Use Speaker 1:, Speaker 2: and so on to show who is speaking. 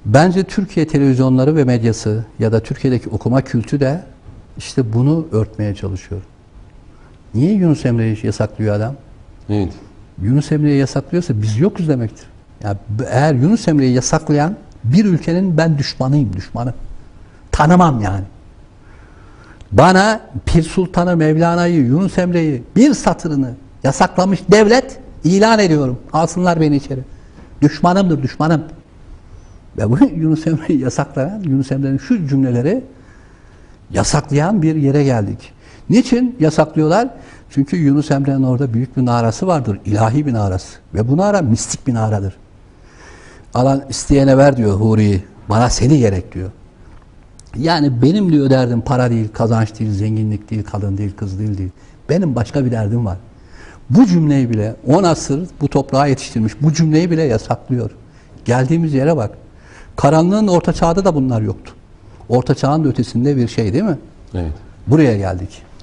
Speaker 1: Bence Türkiye televizyonları ve medyası ya da Türkiye'deki okuma kültürü de işte bunu örtmeye çalışıyor. Niye Yunus Emre'yi yasaklıyor adam?
Speaker 2: Evet.
Speaker 1: Yunus Emre'yi yasaklıyorsa biz yokuz demektir. Yani eğer Yunus Emre'yi yasaklayan bir ülkenin ben düşmanı. Tanımam yani. Bana Pir Sultan'ı, Mevlana'yı, Yunus Emre'yi bir satırını yasaklamış devlet ilan ediyorum. Alsınlar beni içeri. Düşmanımdır, düşmanım. Ve bu Yunus Emre'yi yasaklayan, Yunus Emre'nin şu cümleleri yasaklayan bir yere geldik. Niçin yasaklıyorlar? Çünkü Yunus Emre'nin orada büyük bir narası vardır. İlahi bir narası. Ve bu nara mistik bir naradır. Alan isteyene ver diyor Huri'yi. Bana seni gerek diyor. Yani benim diyor derdim para değil, kazanç değil, zenginlik değil, kadın değil, kız değil. Benim başka bir derdim var. Bu cümleyi bile 10 asır bu toprağa yetiştirmiş. Bu cümleyi bile yasaklıyor. Geldiğimiz yere bak. Karanlığın orta çağda da bunlar yoktu. Orta çağın da ötesinde bir şey değil mi?
Speaker 2: Evet.
Speaker 1: Buraya geldik.